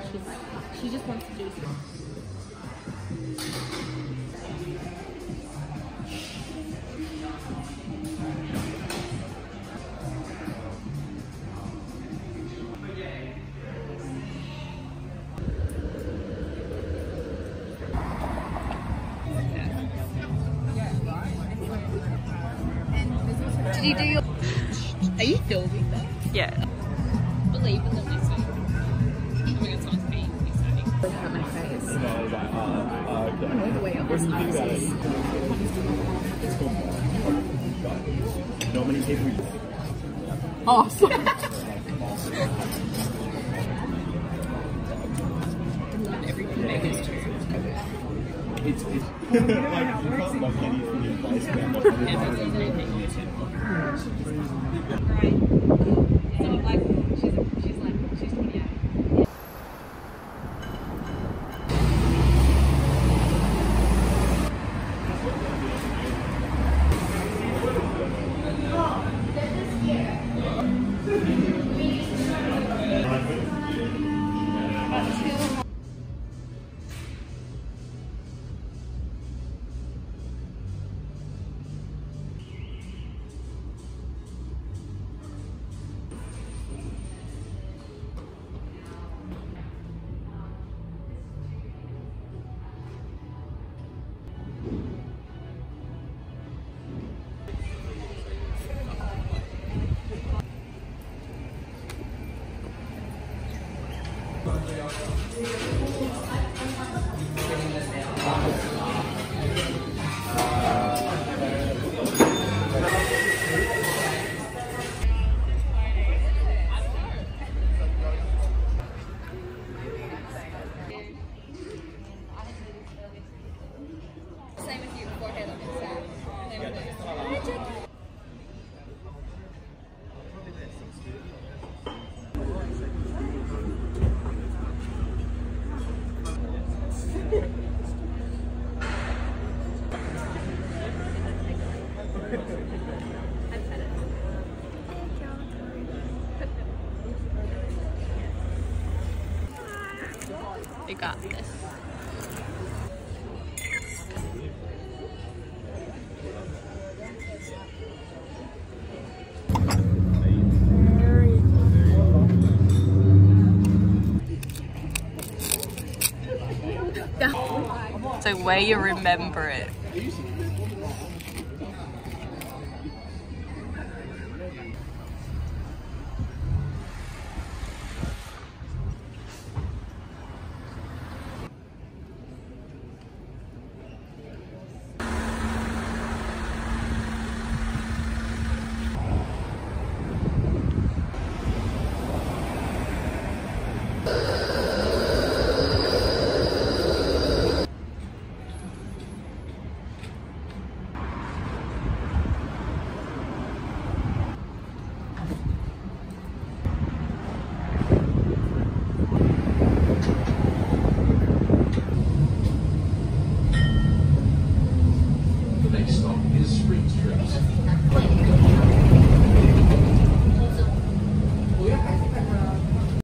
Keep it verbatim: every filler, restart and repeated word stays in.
she's like, she just wants to do something. Did you do your... Are you filming that? Yeah. Believe in the listening. Oh my god, someone's being exciting. Look at my face. No, I was like, uh, uh, The way up this think about it, it's called not many people. Oh, sorry. Everything Megan's choosing. It's, it's like, you can't love any of the advice about not Right. So like, she's, she's like, she's twenty-eight. Same with you, forehead on this side. You got this. So where you remember it. The next stop is Spring Street.